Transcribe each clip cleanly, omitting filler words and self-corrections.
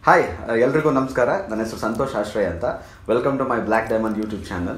Hi ಎಲ್ರಿಗೂ ನಮಸ್ಕಾರ. ನನ್ನ ಹೆಸರು ಸಂತೋಷ್ ಆಶ್ರಯ ಅಂತ. Welcome to my Black Diamond YouTube channel.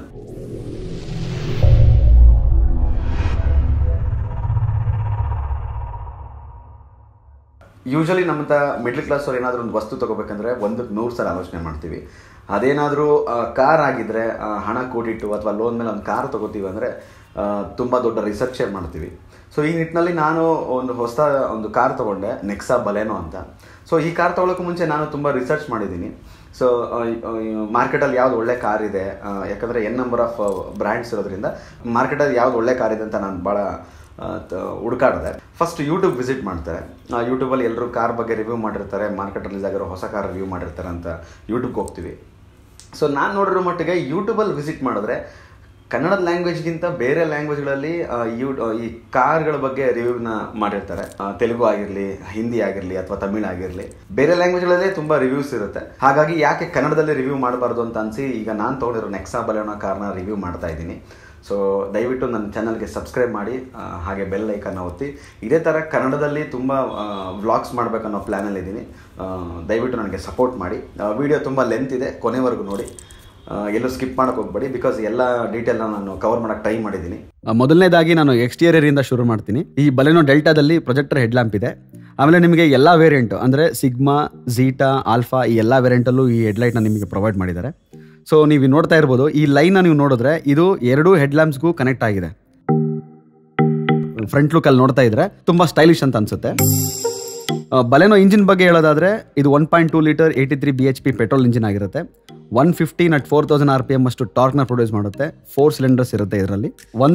Usually ನಮ್ಮಂಥ ಮಿಡ್ಲ್ ಕ್ಲಾಸ್ ಅವ್ರು ಏನಾದರೂ ಒಂದು ವಸ್ತು ತೊಗೋಬೇಕಂದ್ರೆ 100 ಸಲ ಆಲೋಚನೆ ಮಾಡ್ತೀವಿ. ಅದೇನಾದರೂ ಕಾರ್ ಆಗಿದ್ದರೆ ಹಣ ಕೂಡಿಟ್ಟು ಅಥವಾ ಲೋನ್ ಮೇಲೆ ಒಂದು ಕಾರ್ ತೊಗೋತೀವಿ ಅಂದರೆ ತುಂಬ ದೊಡ್ಡ ರಿಸರ್ಚೇ ಮಾಡ್ತೀವಿ. ಸೊ ಈ ನಿಟ್ಟಿನಲ್ಲಿ ನಾನು ಒಂದು ಕಾರ್ ತೊಗೊಂಡೆ, ನೆಕ್ಸಾ ಬಲೆನೋ ಅಂತ. ಸೊ ಈ ಕಾರ್ ತೊಗೊಳೋಕ್ಕೂ ಮುಂಚೆ ನಾನು ತುಂಬ ರಿಸರ್ಚ್ ಮಾಡಿದ್ದೀನಿ. ಸೊ ಮಾರ್ಕೆಟಲ್ಲಿ ಯಾವ್ದು ಒಳ್ಳೆ ಕಾರ್ ಇದೆ, ಯಾಕಂದರೆ ನಂಬರ್ ಆಫ್ ಬ್ರ್ಯಾಂಡ್ಸ್ ಇರೋದ್ರಿಂದ ಮಾರ್ಕೆಟಲ್ಲಿ ಯಾವ್ದು ಒಳ್ಳೆ ಕಾರ್ ಇದೆ ಅಂತ ನಾನು ಭಾಳ ಹುಡುಕಾಡಿದೆ. ಫಸ್ಟ್ ಯೂಟ್ಯೂಬ್ ವಿಸಿಟ್ ಮಾಡ್ತಾರೆ. ಯೂಟ್ಯೂಬಲ್ಲಿ ಎಲ್ಲರೂ ಕಾರ್ ಬಗ್ಗೆ ರಿವ್ಯೂ ಮಾಡಿರ್ತಾರೆ, ಮಾರ್ಕೆಟ್ ರಿಲೀಸ್ ಆಗಿರೋ ಹೊಸ ಕಾರ್ ರಿವ್ಯೂ ಮಾಡಿರ್ತಾರೆ ಅಂತ ಯೂಟ್ಯೂಬ್ಗೆ ಹೋಗ್ತೀವಿ. ಸೊ ನಾನು ನೋಡಿರೋ ಮಟ್ಟಿಗೆ ಯೂಟ್ಯೂಬಲ್ಲಿ ವಿಸಿಟ್ ಮಾಡಿದ್ರೆ ಕನ್ನಡದ ಲ್ಯಾಂಗ್ವೇಜ್ಗಿಂತ ಬೇರೆ ಲ್ಯಾಂಗ್ವೇಜ್ಗಳಲ್ಲಿ ಈ ಕಾರ್ಗಳ ಬಗ್ಗೆ ರಿವ್ಯೂನ ಮಾಡಿರ್ತಾರೆ. ತೆಲುಗು ಆಗಿರಲಿ, ಹಿಂದಿ ಆಗಿರಲಿ ಅಥವಾ ತಮಿಳ್ ಆಗಿರಲಿ, ಬೇರೆ ಲ್ಯಾಂಗ್ವೇಜ್ಗಳಲ್ಲೇ ತುಂಬ ರಿವ್ಯೂಸ್ ಇರುತ್ತೆ. ಹಾಗಾಗಿ ಯಾಕೆ ಕನ್ನಡದಲ್ಲಿ ರಿವ್ಯೂ ಮಾಡಬಾರ್ದು ಅಂತ ಅನಿಸಿ ಈಗ ನಾನು ತೊಗೊಂಡಿರೋ ನೆಕ್ಸಾ ಬಲೆನೋ ಕಾರ್ನ ರಿವ್ಯೂ ಮಾಡ್ತಾ ಇದ್ದೀನಿ. ಸೊ ದಯವಿಟ್ಟು ನನ್ನ ಚಾನಲ್ಗೆ ಸಬ್ಸ್ಕ್ರೈಬ್ ಮಾಡಿ, ಹಾಗೆ ಬೆಲ್ ಐಕನ್ನ ಒತ್ತಿ. ಇದೇ ಥರ ಕನ್ನಡದಲ್ಲಿ ತುಂಬ ವ್ಲಾಗ್ಸ್ ಮಾಡಬೇಕನ್ನೋ ಪ್ಲ್ಯಾನಲ್ಲಿ ಇದ್ದೀನಿ. ದಯವಿಟ್ಟು ನನಗೆ ಸಪೋರ್ಟ್ ಮಾಡಿ. ವಿಡಿಯೋ ತುಂಬ ಲೆಂತ್ ಇದೆ, ಕೊನೆವರೆಗೂ ನೋಡಿ, ಎಲ್ಲೂ ಸ್ಕಿಪ್ ಮಾಡೋಕೆ ಹೋಗ್ಬೇಡಿ. ಬಿಕಾಸ್ ಎಲ್ಲ ಡೀಟೇಲ್ನ ನಾನು ಕವರ್ ಮಾಡೋಕ್ಕೆ ಟ್ರೈ ಮಾಡಿದ್ದೀನಿ. ಮೊದಲನೇದಾಗಿ ನಾನು ಎಕ್ಸ್ಟೀರಿಯರಿಂದ ಶುರು ಮಾಡ್ತೀನಿ. ಈ ಬಲೆನೋ ಡೆಲ್ಟಾದಲ್ಲಿ ಪ್ರೊಜೆಕ್ಟರ್ ಹೆಡ್ ಲ್ಯಾಂಪ್ ಇದೆ. ಆಮೇಲೆ ನಿಮಗೆ ಎಲ್ಲ ವೇರಿಯಂಟು ಅಂದರೆ ಸಿಗ್ಮಾ, ಝೀಟಾ, ಆಲ್ಫಾ ಈ ಎಲ್ಲ ವೇರಿಯಂಟಲ್ಲೂ ಈ ಹೆಡ್ಲೈಟ್ನ ನಿಮಗೆ ಪ್ರೊವೈಡ್ ಮಾಡಿದ್ದಾರೆ. ಸೊ ನೀವು ನೋಡ್ತಾ ಇರ್ಬೋದು, ಈ ಲೈನ್ನ ನೀವು ನೋಡಿದ್ರೆ ಇದು 2 ಹೆಡ್ ಲ್ಯಾಂಪ್ಸ್ಗೂ ಕನೆಕ್ಟ್ ಆಗಿದೆ. ಫ್ರಂಟ್ ಲುಕ್ಕಲ್ಲಿ ನೋಡ್ತಾ ಇದ್ರೆ ತುಂಬ ಸ್ಟೈಲಿಶ್ ಅಂತ ಅನ್ಸುತ್ತೆ. ಬಲೆನೋ ಇಂಜಿನ್ ಬಗ್ಗೆ ಹೇಳೋದಾದ್ರೆ ಇದು 1.2 ಲೀಟರ್ 83 bhp ಪೆಟ್ರೋಲ್ ಇಂಜಿನ್ ಆಗಿರುತ್ತೆ. 115 at 4000 RPM ಅಷ್ಟು ಟಾರ್ಕ್ನ ಪ್ರೊಡ್ಯೂಸ್ ಮಾಡುತ್ತೆ. 4 ಸಿಲಿಂಡರ್ಸ್ ಇರುತ್ತೆ. ಇದರಲ್ಲಿ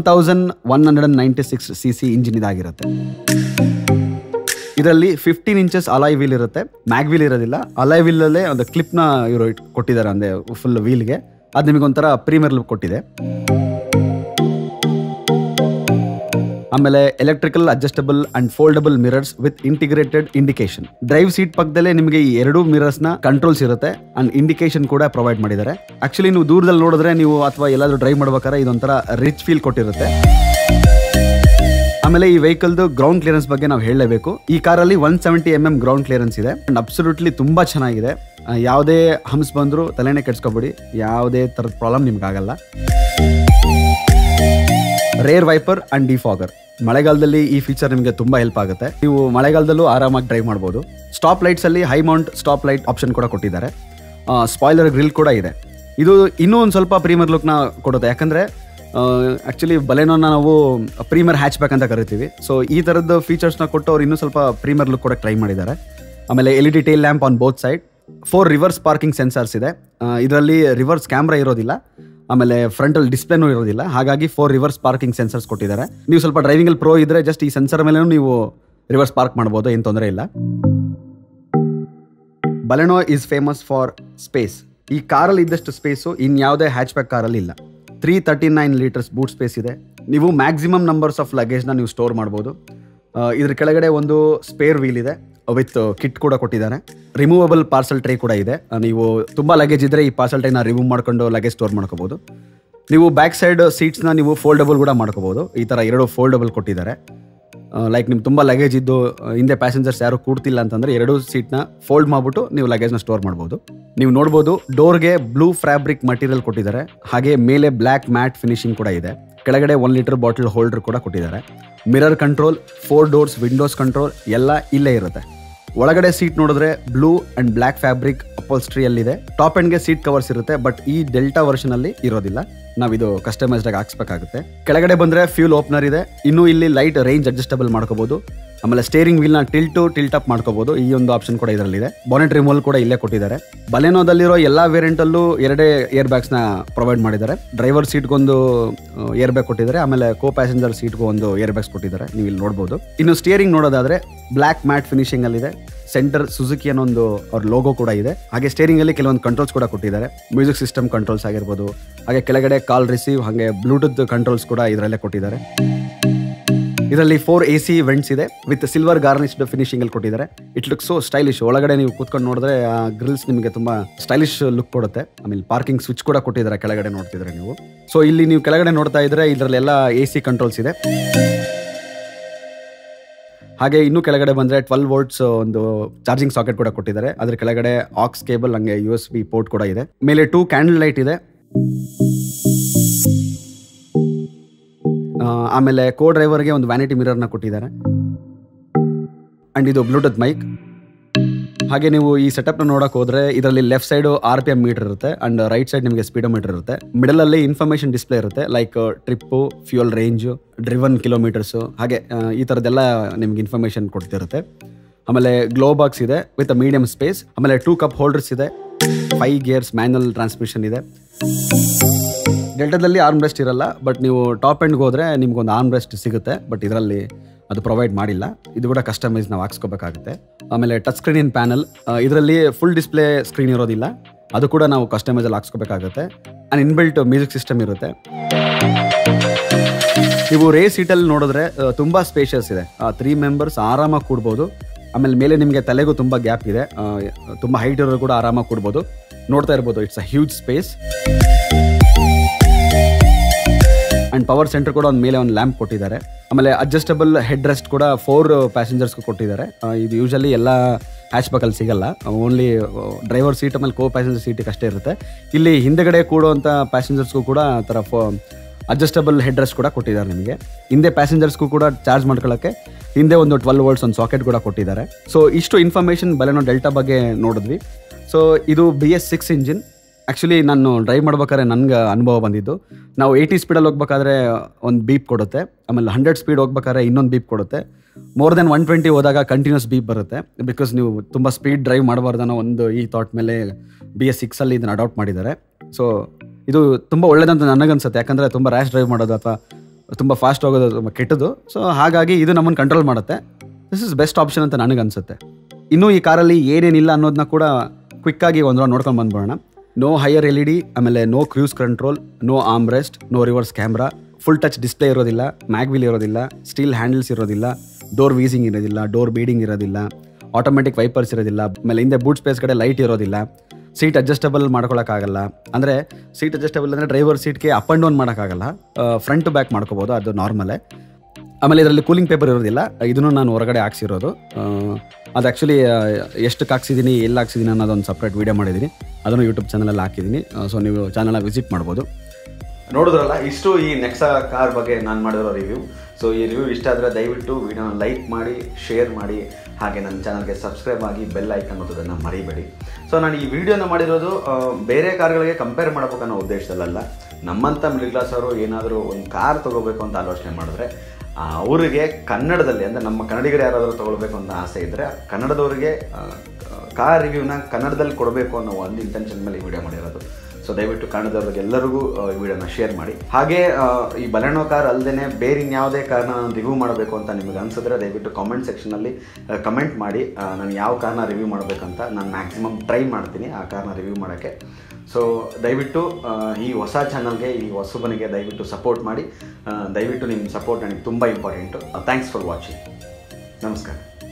1196 cc ಇಂಜಿನ್ ಇದಾಗಿರುತ್ತೆ. ಇದರಲ್ಲಿ 15 ಇಂಚಸ್ ಅಲಾಯ್ ವೀಲ್ ಇರುತ್ತೆ, ಮ್ಯಾಗ್ ವೀಲ್ ಇರೋದಿಲ್ಲ. ಅಲಾಯ್ ವೀಲಲ್ಲೇ ಒಂದು ಕ್ಲಿಪ್ನ ಇವರು ಕೊಟ್ಟಿದ್ದಾರೆ, ಅಂದರೆ ಫುಲ್ ವೀಲ್ಗೆ. ಅದು ನಿಮಗೊಂಥರ ಪ್ರೀಮಿಯರ್ ಲುಕ್ ಕೊಟ್ಟಿದೆ. ಆಮೇಲೆ electrical adjustable and foldable mirrors with integrated indication. Drive seat ಪಕ್ಕದಲ್ಲೇ ನಿಮಗೆ ಈ 2 ಮಿರರ್ಸ್ನ ಕಂಟ್ರೋಲ್ಸ್ ಇರುತ್ತೆ ಅಂಡ್ ಇಂಡಿಕೇಶನ್ ಕೂಡ ಪ್ರೊವೈಡ್ ಮಾಡಿದ್ದಾರೆ. ಆಕ್ಚುಲಿ ನೀವು ದೂರದಲ್ಲಿ ನೋಡಿದ್ರೆ ನೀವು ಅಥವಾ ಎಲ್ಲಾದ್ರೂ ಡ್ರೈವ್ ಮಾಡ್ಬೇಕಾದ್ರೆ ಇದೊಂಥರ ರಿಚ್ ಫೀಲ್ ಕೊಟ್ಟಿರುತ್ತೆ. ಆಮೇಲೆ ಈ ವೆಹಿಕಲ್ದು ಗ್ರೌಂಡ್ ಕ್ಲಿಯರೆನ್ಸ್ ಬಗ್ಗೆ ನಾವು ಹೇಳಲೇಬೇಕು. ಈ ಕಾರಲ್ಲಿ 170 mm ಗ್ರೌಂಡ್ ಕ್ಲಿಯರೆನ್ಸ್ ಇದೆ ಅಂಡ್ ಅಬ್ಸಲ್ಯೂಟ್ಲಿ ತುಂಬಾ ಚೆನ್ನಾಗಿದೆ. ಯಾವುದೇ ಹಂಪ್ಸ್ ಬಂದರೂ ತಲೆನೇ ಕೆಡ್ಸ್ಕೊಬೇಡಿ, ಯಾವುದೇ ಥರದ ಪ್ರಾಬ್ಲಮ್ ನಿಮ್ಗಾಗಲ್ಲ. ರೇರ್ ವೈಪರ್ ಅಂಡ್ ಡಿಫಾಗರ್, ಮಳೆಗಾಲದಲ್ಲಿ ಈ ಫೀಚರ್ ನಿಮಗೆ ತುಂಬಾ ಹೆಲ್ಪ್ ಆಗುತ್ತೆ. ನೀವು ಮಳೆಗಾಲದಲ್ಲೂ ಆರಾಮಾಗಿ ಡ್ರೈವ್ ಮಾಡ್ಬೋದು. ಸ್ಟಾಪ್ ಲೈಟ್ಸ್ ಅಲ್ಲಿ high mount stop light option ಕೂಡ ಕೊಟ್ಟಿದ್ದಾರೆ. ಸ್ಪಾಯ್ಲರ್ ಗ್ರಿಲ್ ಕೂಡ ಇದೆ. ಇದು ಇನ್ನೂ ಒಂದು ಸ್ವಲ್ಪ ಪ್ರೀಮಿಯರ್ ಲುಕ್ನ ಕೊಡುತ್ತೆ. ಯಾಕಂದ್ರೆ ಆಕ್ಚುಲಿ ಬಲೆನೋನ ನಾವು ಪ್ರೀಮಿಯರ್ ಹ್ಯಾಚ್ ಬ್ಯಾಕ್ ಅಂತ ಕರಿತೀವಿ. ಸೊ ಈ ಥರದ ಫೀಚರ್ಸ್ನ ಕೊಟ್ಟು ಅವ್ರು ಇನ್ನೂ ಸ್ವಲ್ಪ ಪ್ರೀಮಿಯರ್ ಲುಕ್ ಕೊಡಕ್ಕೆ ಟ್ರೈ ಮಾಡಿದ್ದಾರೆ. ಆಮೇಲೆ LED tail lamp on both side. 4 reverse parking sensors ಇದೆ. ಇದರಲ್ಲಿ ರಿವರ್ಸ್ ಕ್ಯಾಮ್ರಾ ಇರೋದಿಲ್ಲ, ಆಮೇಲೆ ಫ್ರಂಟಲ್ ಡಿಸ್ಪ್ಲೇನೂ ಇರೋದಿಲ್ಲ. ಹಾಗಾಗಿ 4 ರಿವರ್ಸ್ ಪಾರ್ಕಿಂಗ್ ಸೆನ್ಸರ್ಸ್ ಕೊಟ್ಟಿದ್ದಾರೆ. ನೀವು ಸ್ವಲ್ಪ ಡ್ರೈವಿಂಗಲ್ಲಿ ಪ್ರೋ ಇದ್ರೆ ಜಸ್ಟ್ ಈ ಸೆನ್ಸರ್ ಮೇಲೆ ನೀವು ರಿವರ್ಸ್ ಪಾರ್ಕ್ ಮಾಡ್ಬೋದು, ಏನು ತೊಂದರೆ ಇಲ್ಲ. Baleno is famous for space. ಈ ಕಾರಲ್ಲಿ ಇದ್ದಷ್ಟು ಸ್ಪೇಸು ಇನ್ಯಾವುದೇ ಹ್ಯಾಚ್ ಬ್ಯಾಕ್ ಕಾರಲ್ಲಿ ಇಲ್ಲ. 339 ಲೀಟರ್ಸ್ ಬೂಟ್ ಸ್ಪೇಸ್ ಇದೆ. ನೀವು ಮ್ಯಾಕ್ಸಿಮಮ್ ನಂಬರ್ಸ್ ಆಫ್ ಲಗೇಜ್ನ ನೀವು ಸ್ಟೋರ್ ಮಾಡ್ಬೋದು. ಇದ್ರ ಕೆಳಗಡೆ ಒಂದು ಸ್ಪೇರ್ ವೀಲ್ ಇದೆ ವಿತ್ ಕಿಟ್ ಕೂಡ ಕೊಟ್ಟಿದ್ದಾರೆ. ರಿಮೂವಬಲ್ ಪಾರ್ಸಲ್ ಟ್ರೇ ಕೂಡ ಇದೆ. ನೀವು ತುಂಬ ಲಗೇಜ್ ಇದ್ದರೆ ಈ ಪಾರ್ಸಲ್ ಟ್ರೇನ ರಿಮೂವ್ ಮಾಡ್ಕೊಂಡು ಲಗೇಜ್ ಸ್ಟೋರ್ ಮಾಡ್ಕೋಬೋದು. ನೀವು ಬ್ಯಾಕ್ ಸೈಡ್ ಸೀಟ್ಸ್ನ ನೀವು ಫೋಲ್ಡಬಲ್ ಕೂಡ ಮಾಡ್ಕೋಬೋದು. ಈ ಥರ 2 ಫೋಲ್ಡಬಲ್ ಕೊಟ್ಟಿದ್ದಾರೆ. ಲೈಕ್ ನಿಮ್ಗೆ ತುಂಬ ಲಗೇಜ್ ಇದ್ದು ಹಿಂದೆ ಪ್ಯಾಸೆಂಜರ್ಸ್ ಯಾರು ಕೂಡ್ತಿಲ್ಲ ಅಂತಂದರೆ 2 ಸೀಟ್ನ ಫೋಲ್ಡ್ ಮಾಡಿಬಿಟ್ಟು ನೀವು ಲಗೇಜ್ನ ಸ್ಟೋರ್ ಮಾಡ್ಬೋದು. ನೀವು ನೋಡ್ಬೋದು ಡೋರ್ಗೆ ಬ್ಲೂ ಫ್ಯಾಬ್ರಿಕ್ ಮಟೀರಿಯಲ್ ಕೊಟ್ಟಿದ್ದಾರೆ. ಹಾಗೆ ಮೇಲೆ ಬ್ಲ್ಯಾಕ್ ಮ್ಯಾಟ್ ಫಿನಿಶಿಂಗ್ ಕೂಡ ಇದೆ. ಕೆಳಗಡೆ 1 ಲೀಟರ್ ಬಾಟಲ್ ಹೋಲ್ಡರ್ ಕೂಡ ಕೊಟ್ಟಿದ್ದಾರೆ. Mirror control, 4 doors windows control ಎಲ್ಲ ಇಲ್ಲೇ ಇರುತ್ತೆ. ಒಳಗಡೆ ಸೀಟ್ ನೋಡಿದ್ರೆ ಬ್ಲೂ ಅಂಡ್ ಬ್ಲ್ಯಾಕ್ ಫ್ಯಾಬ್ರಿಕ್ ಅಪೋಲ್ಸ್ಟ್ರಿಯಲ್ಲಿದೆ. ಟಾಪ್ ಎಂಡ್ಗೆ ಸೀಟ್ ಕವರ್ಸ್ ಇರುತ್ತೆ, ಬಟ್ ಈ ಡೆಲ್ಟಾ ವರ್ಷನ್ ಅಲ್ಲಿ ಇರೋದಿಲ್ಲ. ನಾವಿದು ಕಸ್ಟಮೈಸ್ಡ್ ಆಗಿ ಹಾಕ್ಸ್ಬೇಕಾಗುತ್ತೆ. ಕೆಳಗಡೆ ಬಂದ್ರೆ ಫ್ಯೂಲ್ ಓಪನರ್ ಇದೆ. ಇನ್ನು ಇಲ್ಲಿ ಲೈಟ್ ರೇಂಜ್ ಅಡ್ಜಸ್ಟಬಲ್ ಮಾಡ್ಕೋಬಹುದು. ಆಮೇಲೆ ಸ್ಟೇರಿಂಗ್ ವೀಲ್ನ ಟಿಲ್ಟ್ ಅಪ್ ಮಾಡ್ಕೋಬಹುದು. ಈ ಒಂದು ಆಪ್ಷನ್ ಕೂಡ ಇದರಲ್ಲಿದೆ. ಬಾನೆಟ್ ರಿಮೂವಲ್ ಕೂಡ ಇಲ್ಲೇ ಕೊಟ್ಟಿದ್ದಾರೆ. ಬಲೆನೋದಲ್ಲಿರೋ ಎಲ್ಲಾ ವೇರಿಯಂಟಲ್ಲೂ 2 ಏರ್ ಬ್ಯಾಗ್ಸ್ನ ಪ್ರೊವೈಡ್ ಮಾಡಿದ್ದಾರೆ. ಡ್ರೈವರ್ ಸೀಟ್ಗೊಂದು ಏರ್ ಬ್ಯಾಗ್ ಕೊಟ್ಟಿದ್ದಾರೆ, ಆಮೇಲೆ ಕೋ ಪ್ಯಾಸೆಂಜರ್ ಸೀಟ್ಗೂ ಒಂದು ಏರ್ ಬ್ಯಾಗ್ಸ್ ಕೊಟ್ಟಿದ್ದಾರೆ. ನೀವು ಇಲ್ಲಿ ನೋಡ್ಬೋದು. ಇನ್ನು ಸ್ಟೇರಿಂಗ್ ನೋಡೋದಾದ್ರೆ ಬ್ಲ್ಯಾಕ್ ಮ್ಯಾಟ್ ಫಿನಿಶಿಂಗ್ ಅಲ್ಲಿ ಇದೆ. ಸೆಂಟರ್ ಸುಜುಕಿ ಅನ್ನೋ ಒಂದು ಅವ್ರ ಲೋಗೋ ಕೂಡ ಇದೆ. ಹಾಗೆ ಸ್ಟೇರಿಂಗ್ ಅಲ್ಲಿ ಕೆಲವೊಂದು ಕಂಟ್ರೋಲ್ಸ್ ಕೂಡ ಕೊಟ್ಟಿದ್ದಾರೆ. ಮ್ಯೂಸಿಕ್ ಸಿಸ್ಟಮ್ ಕಂಟ್ರೋಲ್ಸ್ ಆಗಿರ್ಬೋದು, ಹಾಗೆ ಕೆಳಗಡೆ ಕಾಲ್ ರಿಸೀವ್, ಹಾಗೆ ಬ್ಲೂಟೂತ್ ಕಂಟ್ರೋಲ್ಸ್ ಕೂಡ ಇದರಲ್ಲೇ ಕೊಟ್ಟಿದ್ದಾರೆ. ಇದರಲ್ಲಿ 4 AC ವೆಂಟ್ಸ್ ಇದೆ ವಿತ್ ಸಿಲ್ವರ್ ಗಾರ್ನಿಶ್ಡ್ ಫಿನಿಶಿಂಗ್ ಅಲ್ಲಿ ಕೊಟ್ಟಿದ್ದಾರೆ. It look so stylish. ಒಳಗಡೆ ನೀವು ಕೂತ್ಕೊಂಡು ನೋಡಿದ್ರೆ ಆ ಗ್ರಿಲ್ಸ್ ನಿಮಗೆ ತುಂಬಾ ಸ್ಟೈಲಿಶ್ ಲುಕ್ ಕೊಡುತ್ತೆ. ಆಮೇಲೆ ಪಾರ್ಕಿಂಗ್ ಸ್ವಿಚ್ ಕೂಡ ಕೊಟ್ಟಿದ್ದಾರೆ ಕೆಳಗಡೆ ನೋಡ್ತಿದ್ರೆ ನೀವು. ಸೊ ಇಲ್ಲಿ ನೀವು ಕೆಳಗಡೆ ನೋಡ್ತಾ ಇದ್ರೆ ಇದರಲ್ಲೆಲ್ಲ AC ಕಂಟ್ರೋಲ್ಸ್ ಇದೆ. ಹಾಗೆ ಇನ್ನೂ ಕೆಳಗಡೆ ಬಂದರೆ 12 ವೋಲ್ಟ್ಸ್ ಒಂದು ಚಾರ್ಜಿಂಗ್ ಸಾಕೆಟ್ ಕೂಡ ಕೊಟ್ಟಿದ್ದಾರೆ. ಅದ್ರ ಕೆಳಗಡೆ ಆಕ್ಸ್ ಕೇಬಲ್ ಹಂಗೆ USB ಪೋರ್ಟ್ ಕೂಡ ಇದೆ. ಮೇಲೆ 2 ಕ್ಯಾಂಡಲ್ ಲೈಟ್ ಇದೆ. ಆಮೇಲೆ ಕೋ ಡ್ರೈವರ್ಗೆ ಒಂದು ವ್ಯಾನಿಟಿ ಮಿರರ್ನ ಕೊಟ್ಟಿದ್ದಾರೆ. ಆ್ಯಂಡ್ ಇದು ಬ್ಲೂಟೂತ್ ಮೈಕ್. ಹಾಗೆ ನೀವು ಈ ಸೆಟಪ್ನ ನೋಡೋಕೆ ಹೋದರೆ ಇದರಲ್ಲಿ ಲೆಫ್ಟ್ ಸೈಡು RPM ಮೀಟರ್ ಇರುತ್ತೆ ಆ್ಯಂಡ್ ರೈಟ್ ಸೈಡ್ ನಿಮಗೆ ಸ್ಪೀಡೋಮೀಟರ್ ಇರುತ್ತೆ. ಮಿಡಲಲ್ಲಿ ಇನ್ಫಾರ್ಮೇಷನ್ ಡಿಸ್ಪ್ಲೇ ಇರುತ್ತೆ, like trip, fuel range, driven kilometres, ಹಾಗೆ ಈ ಥರದ್ದೆಲ್ಲ ನಿಮ್ಗೆ ಇನ್ಫಾರ್ಮೇಷನ್ ಕೊಡ್ತಿರುತ್ತೆ. ಆಮೇಲೆ ಗ್ಲೋ ಬಾಕ್ಸ್ ಇದೆ ವಿತ್ ಮೀಡಿಯಮ್ ಸ್ಪೇಸ್. ಆಮೇಲೆ 2 ಕಪ್ ಹೋಲ್ಡರ್ಸ್ ಇದೆ. 5 ಗೇರ್ಸ್ ಮ್ಯಾನ್ಯಲ್ ಟ್ರಾನ್ಸ್ಮಿಷನ್ ಇದೆ. ಡೆಲ್ಟಾದಲ್ಲಿ ಆರ್ಮ್ ರೆಸ್ಟ್ ಇರಲ್ಲ, ಬಟ್ ನೀವು ಟಾಪ್ ಎಂಡ್ಗೆ ಹೋದರೆ ನಿಮ್ಗೊಂದು ಆರ್ಮ್ ರೆಸ್ಟ್ ಸಿಗುತ್ತೆ, ಬಟ್ ಇದರಲ್ಲಿ ಅದು ಪ್ರೊವೈಡ್ ಮಾಡಿಲ್ಲ. ಇದು ಕೂಡ ಕಸ್ಟಮೈಸ್ ನಾವು ಹಾಕ್ಸ್ಕೋಬೇಕಾಗುತ್ತೆ. ಆಮೇಲೆ ಟಚ್ ಸ್ಕ್ರೀನ್ ಇನ್ ಪ್ಯಾನಲ್. ಇದರಲ್ಲಿ ಫುಲ್ ಡಿಸ್ಪ್ಲೇ ಸ್ಕ್ರೀನ್ ಇರೋದಿಲ್ಲ, ಅದು ಕೂಡ ನಾವು ಕಸ್ಟಮೈಸಲ್ಲಿ ಹಾಕ್ಸ್ಕೋಬೇಕಾಗುತ್ತೆ. ಆ್ಯಂಡ್ ಇನ್ಬಿಲ್ಟ್ ಮ್ಯೂಸಿಕ್ ಸಿಸ್ಟಮ್ ಇರುತ್ತೆ. ನೀವು ರೇ ಸೀಟಲ್ಲಿ ನೋಡಿದ್ರೆ ತುಂಬ ಸ್ಪೇಷಿಯಸ್ ಇದೆ. 3 ಮೆಂಬರ್ಸ್ ಆರಾಮಾಗಿ ಕೂಡ್ಬೋದು. ಆಮೇಲೆ ಮೇಲೆ ನಿಮಗೆ ತಲೆಗೂ ತುಂಬ ಗ್ಯಾಪ್ ಇದೆ, ತುಂಬ ಹೈಟ್ ಇರೋರು ಕೂಡ ಆರಾಮಾಗಿ ಕೂಡ್ಬೋದು. ನೋಡ್ತಾ ಇರ್ಬೋದು, it's a huge space. And power centre ಕೂಡ ಒಂದು ಮೇಲೆ ಒಂದು ಲ್ಯಾಂಪ್ ಕೊಟ್ಟಿದ್ದಾರೆ. ಆಮೇಲೆ ಅಡ್ಜಸ್ಟಬಲ್ ಹೆಡ್ ರೆಸ್ಟ್ ಕೂಡ 4 ಪ್ಯಾಸೆಂಜರ್ಸ್ಗೂ ಕೊಟ್ಟಿದ್ದಾರೆ. ಇದು ಯೂಶಲಿ ಎಲ್ಲ ಹ್ಯಾಚ್ಬ್ಯಾಕಲ್ಲಿ ಸಿಗಲ್ಲ, ಓನ್ಲಿ ಡ್ರೈವರ್ ಸೀಟ್ ಆಮೇಲೆ ಕೋ ಪ್ಯಾಸೆಂಜರ್ ಸೀಟಿಗೆ ಅಷ್ಟೇ ಇರುತ್ತೆ. ಇಲ್ಲಿ ಹಿಂದೆಗಡೆ ಕೂಡುವಂಥ ಪ್ಯಾಸೆಂಜರ್ಸ್ಗೂ ಕೂಡ ಆ ಥರ ಅಡ್ಜಸ್ಟಬಲ್ ಹೆಡ್ ರೆಸ್ಟ್ ಕೂಡ ಕೊಟ್ಟಿದ್ದಾರೆ ನಿಮಗೆ. ಹಿಂದೆ ಪ್ಯಾಸೆಂಜರ್ಸ್ಗೂ ಕೂಡ ಚಾರ್ಜ್ ಮಾಡ್ಕೊಳ್ಳೋಕ್ಕೆ ಹಿಂದೆ ಒಂದು 12 ವೋಲ್ಟ್ಸ್ ಒಂದು ಸಾಕೆಟ್ ಕೂಡ ಕೊಟ್ಟಿದ್ದಾರೆ. ಸೊ ಇಷ್ಟು ಇನ್ಫಾರ್ಮೇಷನ್ ಬಲೆನೋ ಡೆಲ್ಟಾ ಬಗ್ಗೆ ನೋಡಿದ್ವಿ. ಸೊ ಇದು BS6 ಇಂಜಿನ್. ಆ್ಯಕ್ಚುಲಿ ನಾನು ಡ್ರೈವ್ ಮಾಡ್ಬೇಕಾದ್ರೆ ನನಗೆ ಅನುಭವ ಬಂದಿದ್ದು, ನಾವು 80 ಸ್ಪೀಡಲ್ಲಿ ಹೋಗ್ಬೇಕಾದ್ರೆ ಒಂದು ಬೀಪ್ ಕೊಡುತ್ತೆ, ಆಮೇಲೆ 100 ಸ್ಪೀಡ್ ಹೋಗ್ಬೇಕಾದ್ರೆ ಇನ್ನೊಂದು ಬೀಪ್ ಕೊಡುತ್ತೆ. ಮೋರ್ ದೆನ್ 120 ಹೋದಾಗ ಕಂಟಿನ್ಯೂಸ್ ಬೀಪ್ ಬರುತ್ತೆ. ಬಿಕಾಸ್ ನೀವು ತುಂಬ ಸ್ಪೀಡ್ ಡ್ರೈವ್ ಮಾಡಬಾರ್ದನ್ನೋ ಒಂದು ಈ ಥಾಟ್ ಮೇಲೆ BS6ಅಲ್ಲಿ ಇದನ್ನು ಅಡಾಪ್ಟ್ ಮಾಡಿದ್ದಾರೆ. ಸೊ ಇದು ತುಂಬ ಒಳ್ಳೇದಂತ ನನಗನ್ಸುತ್ತೆ, ಯಾಕಂದರೆ ತುಂಬ ರ್ಯಾಶ್ ಡ್ರೈವ್ ಮಾಡೋದು ಅಥವಾ ತುಂಬ ಫಾಸ್ಟ್ ಹೋಗೋದು ತುಂಬ ಕೆಟ್ಟದು. ಸೊ ಹಾಗಾಗಿ ಇದು ನಮ್ಮನ್ನು ಕಂಟ್ರೋಲ್ ಮಾಡುತ್ತೆ. ದಿಸ್ ಇಸ್ ಬೆಸ್ಟ್ ಆಪ್ಷನ್ ಅಂತ ನನಗನ್ಸುತ್ತೆ. ಇನ್ನೂ ಈ ಕಾರಲ್ಲಿ ಏನೇನಿಲ್ಲ ಅನ್ನೋದನ್ನ ಕೂಡ ಕ್ವಿಕ್ಕಾಗಿ ಒಂದು ರೌಂಡ್ ನೋಡ್ಕೊಂಡು ಬಂದ್ಬಿಡೋಣ. ನೋ ಹೈಯರ್ LED, ಆಮೇಲೆ no cruise control, no arm rest, no reverse camera, full touch display ಇರೋದಿಲ್ಲ, ಮ್ಯಾಗ್ವಿಲ್ ಇರೋದಿಲ್ಲ, ಸ್ಟೀಲ್ ಹ್ಯಾಂಡಲ್ಸ್ ಇರೋದಿಲ್ಲ, ಡೋರ್ ವೀಸಿಂಗ್ ಇರೋದಿಲ್ಲ, ಡೋರ್ ಬೀಡಿಂಗ್ ಇರೋದಿಲ್ಲ, ಆಟೋಮೆಟಿಕ್ ವೈಪರ್ಸ್ ಇರೋದಿಲ್ಲ, ಆಮೇಲೆ ಹಿಂದೆ ಬೂಟ್ ಸ್ಪೇಸ್ ಕಡೆ ಲೈಟ್ ಇರೋದಿಲ್ಲ, ಸೀಟ್ ಅಡ್ಜಸ್ಟಬಲ್ ಮಾಡ್ಕೊಳಕ್ಕಾಗಲ್ಲ. ಅಂದರೆ ಸೀಟ್ ಅಡ್ಜಸ್ಟಬಲ್ ಅಂದರೆ ಡ್ರೈವರ್ ಸೀಟ್ಗೆ ಅಪ್ ಆ್ಯಂಡ್ ಡೌನ್ ಮಾಡೋಕ್ಕಾಗಲ್ಲ, ಫ್ರಂಟ್ ಟು ಬ್ಯಾಕ್ ಮಾಡ್ಕೋಬೋದು, ಅದು ನಾರ್ಮಲೇ. ಆಮೇಲೆ ಇದರಲ್ಲಿ ಕೂಲಿಂಗ್ ಪೇಪರ್ ಇರೋದಿಲ್ಲ, ಇದನ್ನು ನಾನು ಹೊರಗಡೆ ಹಾಕ್ಸಿರೋದು. ಅದು ಆ್ಯಕ್ಚುಲಿ ಎಷ್ಟಕ್ಕೆ ಹಾಕ್ಸಿದ್ದೀನಿ, ಎಲ್ಲಿ ಹಾಕ್ಸಿದ್ದೀನಿ ಅನ್ನೋದೊಂದು ಸಪ್ರೇಟ್ ವೀಡಿಯೋ ಮಾಡಿದ್ದೀನಿ, ಅದನ್ನು ಯೂಟ್ಯೂಬ್ ಚಾನಲಲ್ಲಿ ಹಾಕಿದ್ದೀನಿ. ಸೊ ನೀವು ಚಾನಲ್ನ ವಿಸಿಟ್ ಮಾಡ್ಬೋದು. ನೋಡಿದ್ರಲ್ಲ, ಇಷ್ಟು ಈ ನೆಕ್ಸಾ ಕಾರ್ ಬಗ್ಗೆ ನಾನು ಮಾಡಿರೋ ರಿವ್ಯೂ. ಸೊ ಈ ರಿವ್ಯೂ ಇಷ್ಟ ಆದರೆ ದಯವಿಟ್ಟು ವಿಡಿಯೋನ ಲೈಕ್ ಮಾಡಿ, ಶೇರ್ ಮಾಡಿ, ಹಾಗೆ ನನ್ನ ಚಾನಲ್ಗೆ ಸಬ್ಸ್ಕ್ರೈಬ್ ಆಗಿ ಬೆಲ್ ಐಕನ್ ಅನ್ನೋದನ್ನು ಮರಿಬೇಡಿ. ಸೊ ನಾನು ಈ ವಿಡಿಯೋನ ಮಾಡಿರೋದು ಬೇರೆ ಕಾರ್ಗಳಿಗೆ ಕಂಪೇರ್ ಮಾಡಬೇಕನ್ನೋ ಉದ್ದೇಶದಲ್ಲ. ನಮ್ಮಂಥ ಮಿಡಲ್ ಕ್ಲಾಸ್ ಅವರು ಏನಾದರೂ ಒಂದು ಕಾರ್ ತೊಗೋಬೇಕು ಅಂತ ಆಲೋಚನೆ ಮಾಡಿದ್ರೆ ಅವರಿಗೆ ಕನ್ನಡದಲ್ಲಿ, ಅಂದರೆ ನಮ್ಮ ಕನ್ನಡಿಗರು ಯಾರಾದರೂ ತೊಗೊಳ್ಬೇಕು ಅಂತ ಆಸೆ ಇದ್ದರೆ ಕನ್ನಡದವರಿಗೆ ಕಾರ್ ರಿವ್ಯೂನ ಕನ್ನಡದಲ್ಲಿ ಕೊಡಬೇಕು ಅನ್ನೋ ಒಂದು ಇಂಟೆನ್ಷನ್ ಮೇಲೆ ಈ ವಿಡಿಯೋ ಮಾಡಿರೋದು. ಸೊ ದಯವಿಟ್ಟು ಕನ್ನಡದವ್ರಿಗೆ ಎಲ್ಲರಿಗೂ ಈ ವಿಡಿಯೋನ ಶೇರ್ ಮಾಡಿ. ಹಾಗೆ ಈ ಬಲೆನೋ ಕಾರ್ ಅಲ್ಲದೆ ಬೇರೆ ಇನ್ಯಾವುದೇ ಕಾರ್ನ ನಾನು ರಿವ್ಯೂ ಮಾಡಬೇಕು ಅಂತ ನಿಮಗೆ ಅನಿಸಿದ್ರೆ ದಯವಿಟ್ಟು ಕಾಮೆಂಟ್ ಸೆಕ್ಷನಲ್ಲಿ ಕಮೆಂಟ್ ಮಾಡಿ. ನಾನು ಯಾವ ಕಾರ್ನ ರಿವ್ಯೂ ಮಾಡಬೇಕಂತ ನಾನು ಮ್ಯಾಕ್ಸಿಮಮ್ ಟ್ರೈ ಮಾಡ್ತೀನಿ ಆ ಕಾರ್ನ ರಿವ್ಯೂ ಮಾಡೋಕ್ಕೆ. ಸೊ ದಯವಿಟ್ಟು ಈ ಹೊಸ ಚಾನಲ್ಗೆ, ಈ ಹೊಸಬನಿಗೆ ದಯವಿಟ್ಟು ಸಪೋರ್ಟ್ ಮಾಡಿ. ದಯವಿಟ್ಟು ನಿಮ್ಮ ಸಪೋರ್ಟ್ ನನಗೆ ತುಂಬ ಇಂಪಾರ್ಟೆಂಟು. Thanks for watching. ನಮಸ್ಕಾರ.